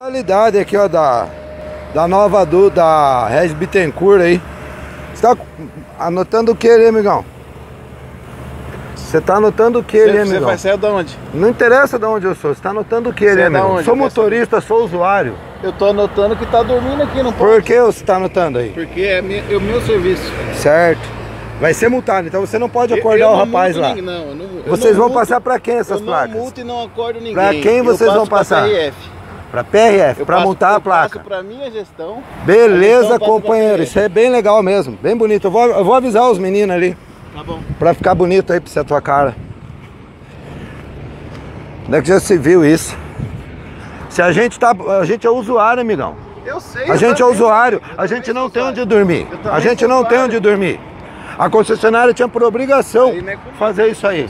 Qualidade aqui, ó, da nova da Regis Bittencourt aí. Você tá anotando o que ali, amigão? Você tá anotando o que ali, amigão? Você vai sair de onde? Não interessa de onde eu sou, você tá anotando o que ali, amigão? Sou motorista, sou usuário. Eu tô anotando que tá dormindo aqui, não pode. Por que você tá anotando aí? Porque é o meu serviço. Certo. Vai ser multado, então você não pode acordar o rapaz lá. Vocês vão passar pra quem essas placas? Eu não multo e não acordo ninguém. Pra quem vocês vão passar? Pra PRF, pra multar a placa. Pra minha gestão. Beleza, companheiro, isso é bem legal mesmo, bem bonito. Eu vou avisar os meninos ali. Tá bom. Pra ficar bonito aí pra você, a tua cara. Onde é que já se viu isso? Se a gente é usuário, amigão. Eu sei. A gente é usuário, a gente não tem onde dormir. A gente não tem onde dormir. A concessionária tinha por obrigação fazer isso aí.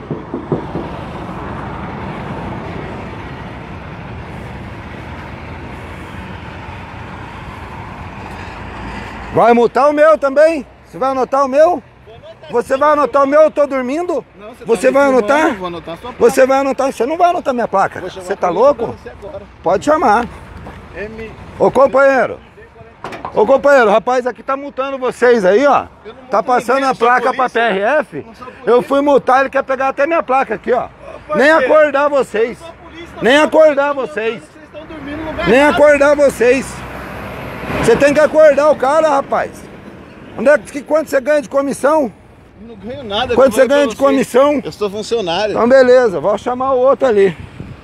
Vai multar o meu também? Você vai anotar o meu? Você vai anotar o meu? Eu tô dormindo? Você vai anotar? Você vai anotar? Você não vai anotar minha placa. Você tá louco? Pode chamar. Ô companheiro. Ô companheiro, o rapaz aqui tá multando vocês aí, ó. Tá passando a placa pra PRF. Eu fui multar, ele quer pegar até minha placa aqui, ó. Nem acordar vocês. Nem acordar vocês. Nem acordar vocês. Você tem que acordar o cara, rapaz. Quanto você ganha de comissão? Não ganho nada. Quanto você ganha de comissão? Eu sou funcionário. Então beleza, vou chamar o outro ali.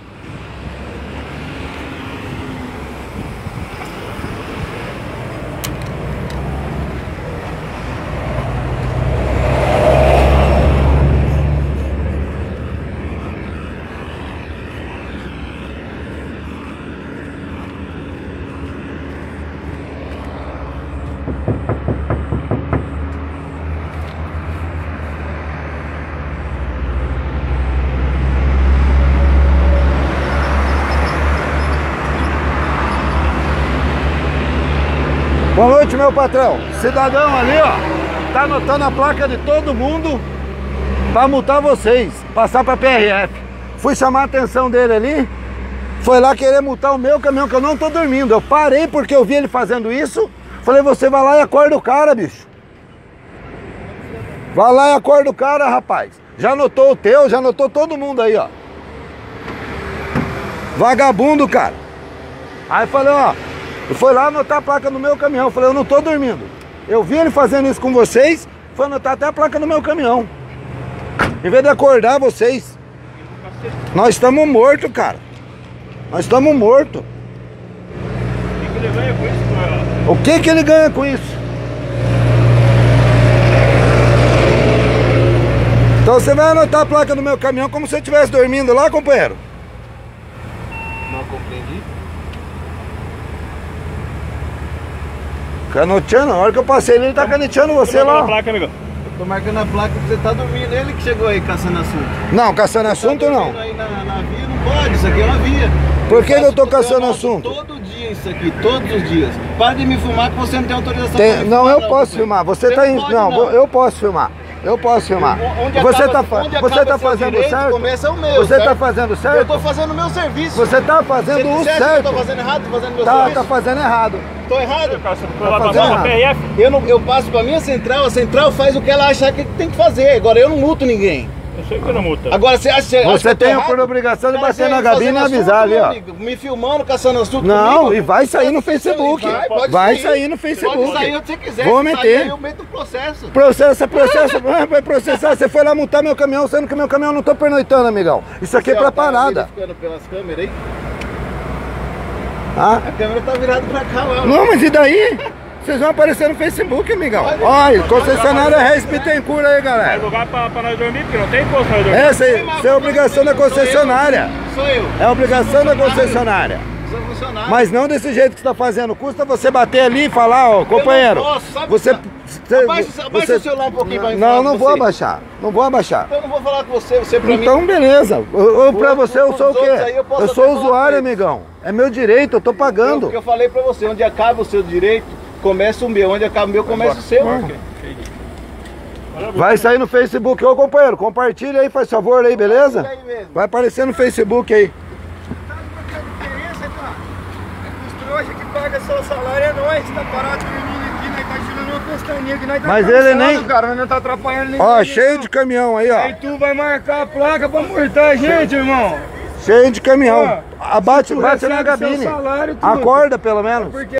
Boa noite, meu patrão. Cidadão ali, ó, tá anotando a placa de todo mundo pra multar vocês, passar pra PRF. Fui chamar a atenção dele ali, foi lá querer multar o meu caminhão, que eu não tô dormindo. Eu parei porque eu vi ele fazendo isso. Falei, você vai lá e acorda o cara, bicho. Vai lá e acorda o cara, rapaz. Já anotou o teu, já anotou todo mundo aí, ó. Vagabundo, cara. Aí falei, ó, foi lá anotar a placa no meu caminhão. Eu falei, eu não tô dormindo. Eu vi ele fazendo isso com vocês, foi anotar até a placa no meu caminhão. Em vez de acordar vocês. Nós estamos mortos, cara. Nós estamos mortos. O que ele ganha com isso? O que ele ganha com isso? Então você vai anotar a placa no meu caminhão como se eu estivesse dormindo lá, companheiro? Não compreendi. Canoteando, na hora que eu passei ele tá caneteando você lá. Placa, amigo. Eu tô marcando a placa que você tá dormindo. Ele que chegou aí caçando assunto. Não, caçando assunto não. Aí na via não pode, isso aqui é uma via. Por que eu tô caçando assunto? Todo dia isso aqui, todos os dias. Para de me filmar que você não tem autorização pra me Não, filmar, eu posso filmar. Você tá indo. Não, eu posso filmar. Eu posso filmar. Você tá fazendo certo? Começa o meu, você certo? tá fazendo certo? Eu tô fazendo o meu serviço. Você tá fazendo o Você acha certo. que eu tô fazendo errado? Tô fazendo meu Tá serviço? fazendo errado. Tô errado? fazendo PRF? Eu passo pra minha central, a central faz o que ela achar que tem que fazer. Agora eu não multo ninguém. Eu sei que eu não multa. Agora você acha Você tem por obrigação de bater na gabine e avisar ali, ó. Me filmando, caçando assunto Não, comigo. e vai sair no Facebook. Vai sair no Facebook. Pode sair onde você quiser. Vou Se meter. sair, aí eu meto o processo. Processa, vai processar. Você foi lá multar meu caminhão, sendo que meu caminhão não tô pernoitando, amigão. Isso aqui é pra parada. Ficando pelas câmeras aí. Ah? A câmera tá virada pra cá, lá. Não, mas e daí? Vocês vão aparecer no Facebook, amigão. Olha, concessionária Regis Bittencourt aí, É galera. lugar pra nós dormir, porque não tem posto pra nós dormir. Essa é a obrigação da concessionária. Sou eu. É a obrigação da concessionária. Sou funcionário. Mas não desse jeito que você tá fazendo. Custa você bater ali e falar, ó, companheiro. Eu não posso, sabe? Você. Abaixa o celular um pouquinho pra mim. Não, não vou abaixar. Não vou abaixar. Então eu não vou falar com você pra mim. Então, beleza. Pra você eu sou o quê? Aí eu posso Eu até sou falar usuário, com eles. amigão. É meu direito, eu tô pagando. Porque eu falei pra você, onde acaba o seu direito, começa o meu. Onde acaba o meu, começa o seu. Vai sair no Facebook. Ô, companheiro, compartilha aí, faz favor aí, beleza? Vai aparecer no Facebook aí. é seu salário, é nóis. Tá parado dormindo aqui, nós tá tirando uma pestaninha aqui, nós tá Mas cansado, ele nem... cara, nós não tá atrapalhando ninguém. Ó, cheio de caminhão aí, ó. Aí tu vai marcar a placa pra multar a gente, irmão. Cheio de caminhão. Ó, Bate tu na recebe gabine. seu salário, tudo. Acorda, pelo menos. Porque